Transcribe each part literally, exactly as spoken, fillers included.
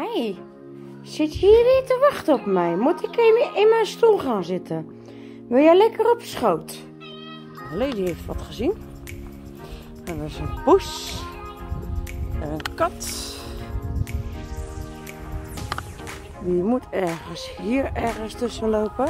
Hi, zit je hier weer te wachten op mij? Moet ik even in mijn stoel gaan zitten? Wil jij lekker op schoot? Lady heeft wat gezien. En dat is een poes. En een kat. Die moet ergens hier ergens tussen lopen.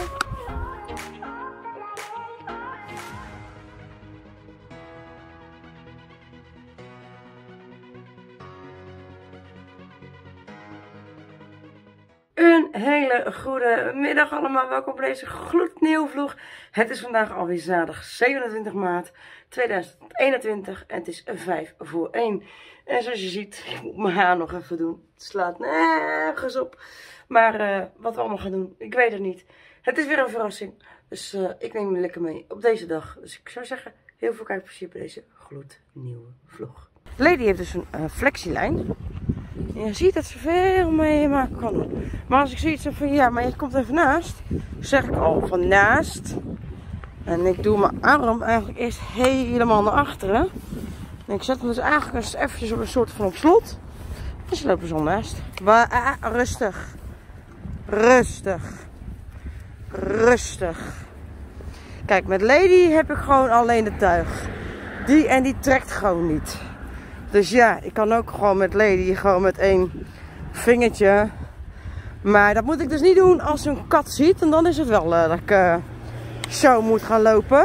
Een hele goede middag allemaal, welkom bij deze gloednieuwe vlog. Het is vandaag alweer zaterdag zevenentwintig maart tweeduizend eenentwintig en het is vijf voor één. En zoals je ziet, ik moet mijn haar nog even doen. Het slaat nergens op. Maar uh, wat we allemaal gaan doen, ik weet het niet. Het is weer een verrassing, dus uh, ik neem je lekker mee op deze dag. Dus ik zou zeggen, heel veel kijkplezier bij deze gloednieuwe vlog. Lady heeft dus een uh, flexielijn. En je ziet dat ze veel mee maken kan doen. Maar als ik zoiets heb van ja, maar je komt even naast. Zeg ik al van naast. En ik doe mijn arm eigenlijk eerst helemaal naar achteren. En ik zet hem dus eigenlijk eens eventjes op een soort van op slot. En ze lopen zo naast. Maar, ah, rustig. Rustig. Rustig. Kijk, met Lady heb ik gewoon alleen de tuig. Die en die trekt gewoon niet. Dus ja, ik kan ook gewoon met Lady gewoon met één vingertje. Maar dat moet ik dus niet doen als ze een kat ziet. En dan is het wel uh, dat ik uh, zo moet gaan lopen.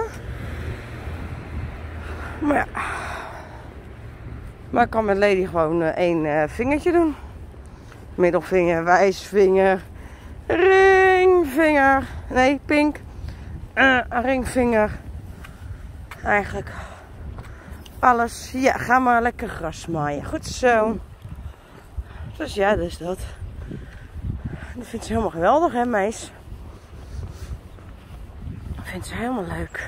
Maar ja. Maar ik kan met Lady gewoon uh, één uh, vingertje doen. Middelvinger, wijsvinger, ringvinger. Nee, pink. Uh, ringvinger. Eigenlijk. Alles. Ja, ga maar lekker gras maaien. Goed zo. Dus ja, dus dat. Dat vindt ze helemaal geweldig, hè, meis? Dat vindt ze helemaal leuk.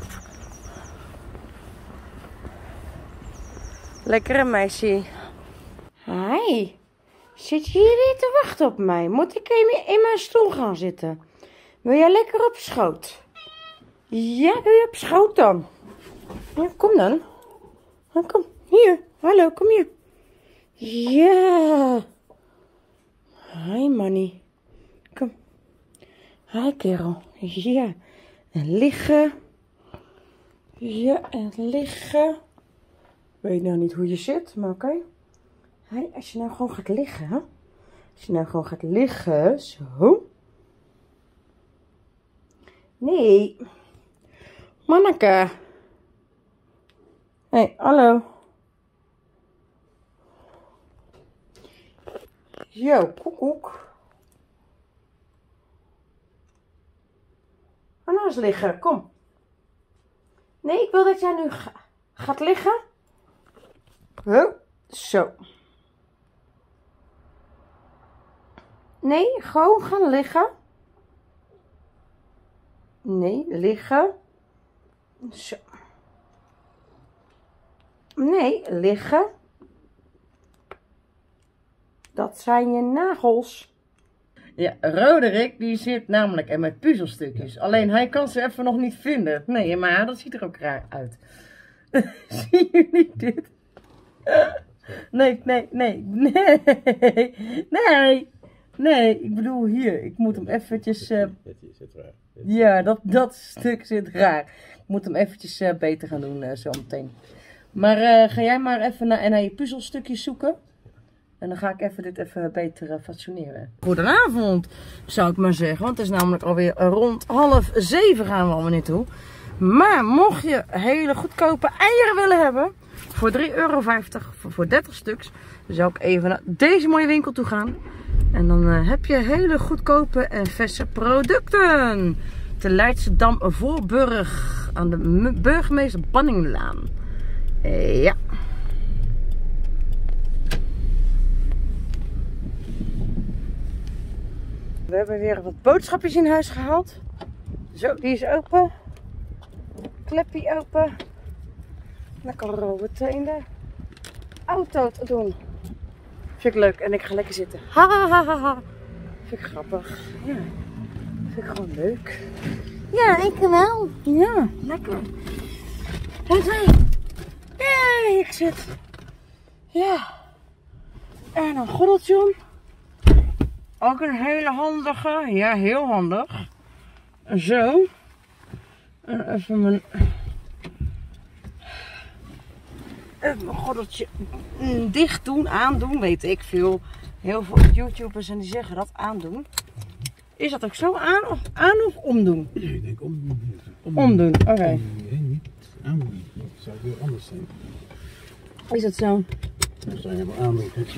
Lekkere meisje. Hi. Zit je hier weer te wachten op mij? Moet ik even in mijn stoel gaan zitten? Wil jij lekker op schoot? Ja, wil je op schoot dan? Ja, kom dan. Kom, hier. Hallo, kom hier. Ja. Hi, Manny. Kom. Hi, kerel. Ja. En liggen. Ja, en liggen. Weet nou niet hoe je zit, maar oké. Okay. Hi, als je nou gewoon gaat liggen. Hè? Als je nou gewoon gaat liggen. Zo. Nee. Manneke. Hé, hey, hallo. Yo, koekoek. Ga nou eens liggen, kom. Nee, ik wil dat jij nu ga gaat liggen. Huh? Zo. Nee, gewoon gaan liggen. Nee, liggen. Zo. Nee, liggen. Dat zijn je nagels. Ja, Roderick die zit namelijk in mijn puzzelstukjes. Alleen hij kan ze even nog niet vinden. Nee, maar dat ziet er ook raar uit. Zie je niet dit? Nee, nee, nee, nee, nee, nee, ik bedoel hier. Ik moet hem eventjes... Uh... Ja, dat, dat stuk zit raar. Ik moet hem eventjes uh, beter gaan doen uh, zo meteen. Maar uh, ga jij maar even naar, naar je puzzelstukjes zoeken. En dan ga ik even dit even beter uh, fatsoeneren. Goedenavond, zou ik maar zeggen. Want het is namelijk alweer rond half zeven gaan we allemaal naartoe. Maar mocht je hele goedkope eieren willen hebben. Voor drie euro vijftig voor, voor dertig stuks. Dan zou ik even naar deze mooie winkel toe gaan. En dan uh, heb je hele goedkope en verse producten. Te Leidschendam Voorburg. Aan de burgemeester Banninglaan. Uh, ja. We hebben weer wat boodschapjes in huis gehaald. Zo, die is open. Klepje open. Lekker meteen de auto te doen. Vind ik leuk en ik ga lekker zitten. Ha ha ha ha. Vind ik grappig. Ja. Vind ik gewoon leuk. Ja, ik wel. Ja, lekker. Ja, ik zit. Ja. En een gordeltje om. Ook een hele handige. Ja, heel handig. Zo. En even mijn... Even mijn gordeltje dicht doen, aandoen, weet ik veel. Heel veel YouTubers en die zeggen dat aandoen. Is dat ook zo aan of, aan of omdoen? Nee, ik denk omdoen. Om, omdoen, oké. Okay. Nee, niet aandoen. Dat zou weer anders zijn. Is dat zo? Dan zou je wel aandoen. Kijk,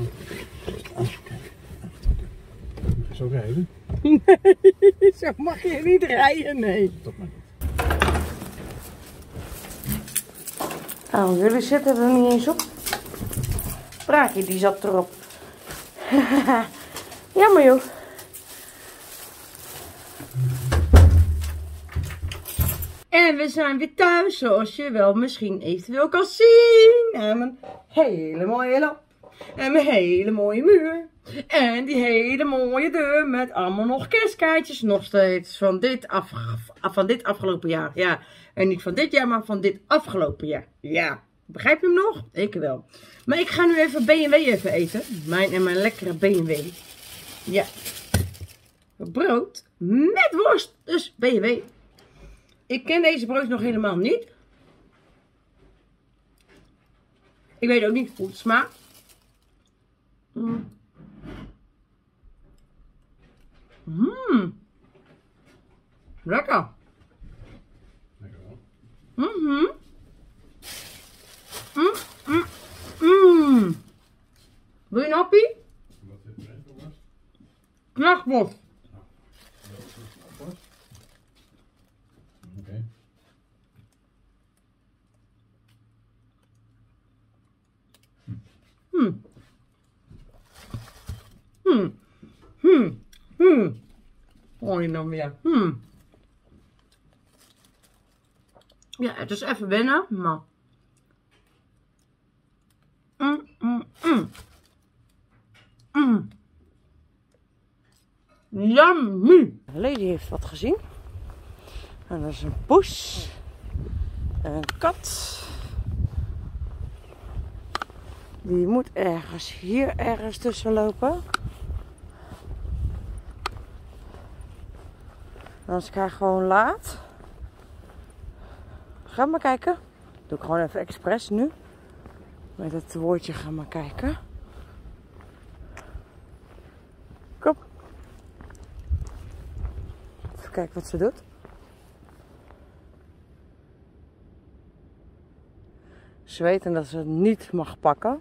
kijk. Zo rijden? Nee, zo mag je niet rijden, nee. Toch maar niet. Nou, jullie zitten er niet eens op. Praatje, die zat erop. Jammer joh. En we zijn weer thuis, zoals je wel misschien eventueel kan zien. En mijn hele mooie lamp. En mijn hele mooie muur. En die hele mooie deur met allemaal nog kerstkaartjes. Nog steeds van dit, af, van dit afgelopen jaar. Ja, en niet van dit jaar, maar van dit afgelopen jaar. Ja, begrijp je hem nog? Ik wel. Maar ik ga nu even B en W even eten. Mijn en mijn lekkere B en W. Ja. Brood met worst. Dus B en W. Ik ken deze brood nog helemaal niet. Ik weet ook niet hoe het smaakt. Mm. Mmm. Lekker. Lekker wel. Mhm. Mm, mm, mm. Wil je een happy? Wat is het voor worst? Knaagworst. Oké. Hmm. Hmm. Hmm. Hmm. Hoor je nou weer? Hmm. Ja, het is even wennen, maar... Mm, mm, mm. Mm. Yummy! Lady heeft wat gezien. En dat is een poes. En een kat. Die moet ergens hier ergens tussen lopen. En als ik haar gewoon laat. Ga maar kijken. Doe ik gewoon even expres nu. Met het woordje ga maar kijken. Kom. Even kijken wat ze doet. Ze weten dat ze het niet mag pakken.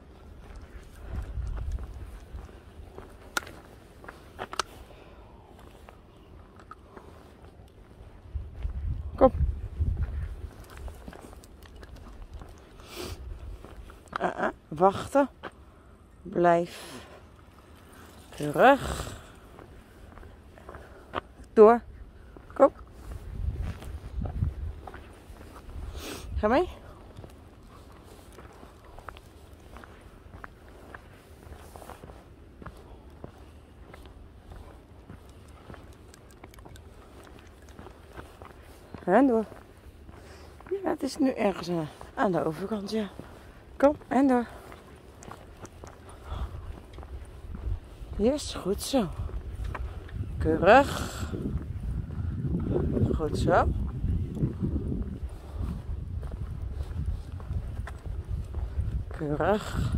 Kom. Uh -uh. Wachten. Blijf. Terug. Door. Kom. Ga mee. En door. Ja, het is nu ergens aan, aan de overkant, ja. Kom, en door. Yes, goed zo. Keurig. Goed zo. Keurig.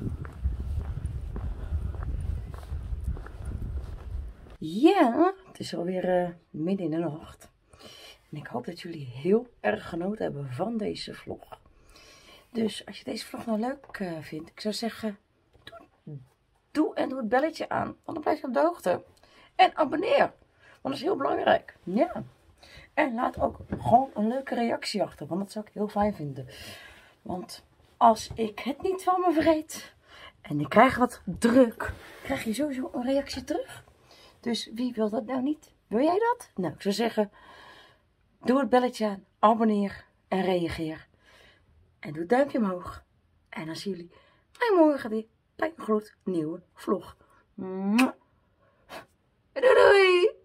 Ja, het is alweer uh, midden in de nacht. En ik hoop dat jullie heel erg genoten hebben van deze vlog. Dus als je deze vlog nou leuk uh, vindt, ik zou zeggen, doe, doe en doe het belletje aan. Want dan blijf je op de hoogte. En abonneer, want dat is heel belangrijk. Ja. En laat ook gewoon een leuke reactie achter, want dat zou ik heel fijn vinden. Want als ik het niet van me vergeet en ik krijg wat druk, krijg je sowieso een reactie terug. Dus wie wil dat nou niet? Wil jij dat? Nou, ik zou zeggen, doe het belletje aan, abonneer en reageer. En doe het duimpje omhoog. En dan zien jullie mij morgen weer bij een gloednieuwe vlog. Doei doei!